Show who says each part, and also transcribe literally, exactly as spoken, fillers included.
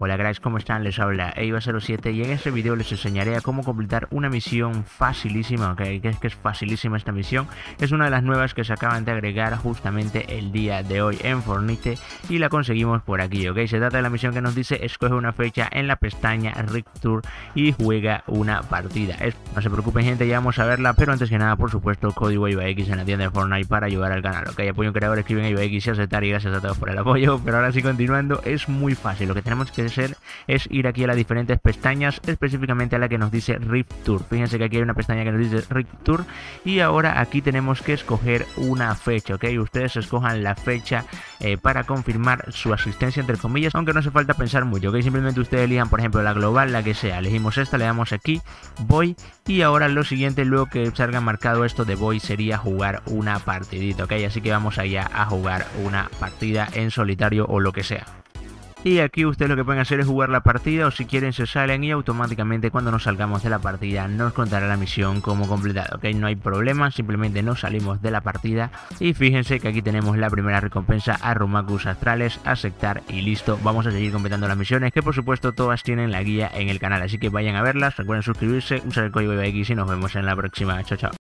Speaker 1: Hola cracks, ¿cómo están? Les habla Eiva cero siete y en este video les enseñaré a cómo completar una misión facilísima, ok, que es que es facilísima esta misión. Es una de las nuevas que se acaban de agregar justamente el día de hoy en Fortnite y la conseguimos por aquí, ok. Se trata de la misión que nos dice escoge una fecha en la pestaña Rift Tour y juega una partida. Es, no se preocupen gente, ya vamos a verla, pero antes que nada, por supuesto, código EivaX en la tienda de Fortnite para ayudar al canal, ok. Apoyo un creador, escriben EivaX y aceptar, y gracias a todos por el apoyo. Pero ahora sí, continuando, es muy fácil. Lo que tenemos que hacer es ir aquí a las diferentes pestañas, específicamente a la que nos dice Rift Tour. Fíjense que aquí hay una pestaña que nos dice Rift Tour y ahora aquí tenemos que escoger una fecha, ok. Ustedes escojan la fecha eh, para confirmar su asistencia, entre comillas, aunque no hace falta pensar mucho, ok. Simplemente ustedes elijan, por ejemplo, la global, la que sea. Elegimos esta, le damos aquí, voy, y ahora lo siguiente, luego que salga marcado esto de voy, sería jugar una partidita, ok. Así que vamos allá a jugar una partida en solitario o lo que sea. Y aquí ustedes lo que pueden hacer es jugar la partida, o si quieren se salen y automáticamente cuando nos salgamos de la partida nos contará la misión como completada, ok. No hay problema, simplemente nos salimos de la partida y fíjense que aquí tenemos la primera recompensa a Rumacus Astrales, aceptar y listo. Vamos a seguir completando las misiones, que por supuesto todas tienen la guía en el canal, así que vayan a verlas, recuerden suscribirse, usar el código EivaX y nos vemos en la próxima. Chao, chao.